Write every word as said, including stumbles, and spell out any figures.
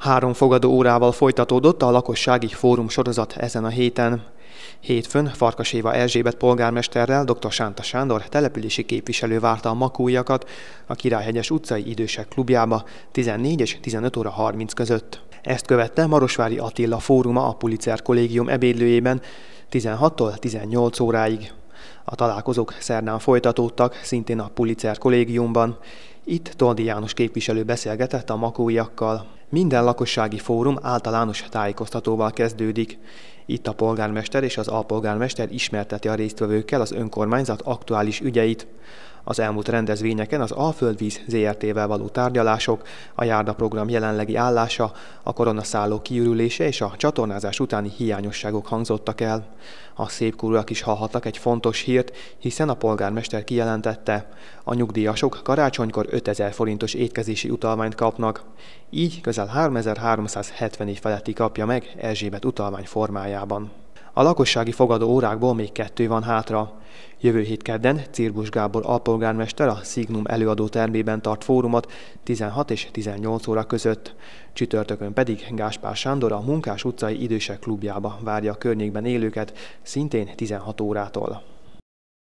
Három fogadó órával folytatódott a lakossági fórum sorozat ezen a héten. Hétfőn Farkas Éva Erzsébet polgármesterrel dr. Sánta Sándor települési képviselő várta a makóiakat a Királyhegyes utcai idősek klubjába tizennégy és tizenöt óra harminc között. Ezt követte Marosvári Attila fóruma a Pulitzer kollégium ebédlőjében tizenhattól tizennyolc óráig. A találkozók szerdán folytatódtak, szintén a Pulitzer kollégiumban. Itt Toldi János képviselő beszélgetett a makóiakkal. Minden lakossági fórum általános tájékoztatóval kezdődik. Itt a polgármester és az alpolgármester ismerteti a résztvevőkkel az önkormányzat aktuális ügyeit. Az elmúlt rendezvényeken az Alföldvíz zé er té-vel való tárgyalások, a járdaprogram jelenlegi állása, a koronaszálló kiürülése és a csatornázás utáni hiányosságok hangzottak el. A szépkorúak is hallhattak egy fontos hírt, hiszen a polgármester kijelentette, a nyugdíjasok karácsonykor ötezer forintos étkezési utalványt kapnak. Így közel háromezer-háromszázhetven év feletti kapja meg Erzsébet utalvány formájában. A lakossági fogadó órákból még kettő van hátra. Jövő hét kedden Cirbusz Gábor alpolgármester a Signum előadó termében tart fórumot tizenhat és tizennyolc óra között. Csütörtökön pedig Gáspár Sándor a Munkás utcai idősek klubjába várja a környékben élőket, szintén tizenhat órától.